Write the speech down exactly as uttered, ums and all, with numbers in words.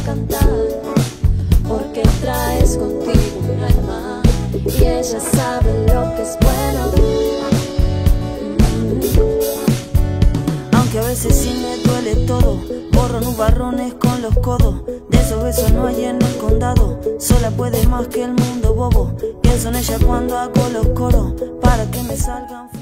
cantar, porque traes contigo un alma y ella sabe lo que es bueno. Aunque a veces sí me duele todo, borro nubarrones con los codos. De esos besos no hay en el condado, sola puede más que el mundo bobo. Pienso en ella cuando hago los coros, para que me salgan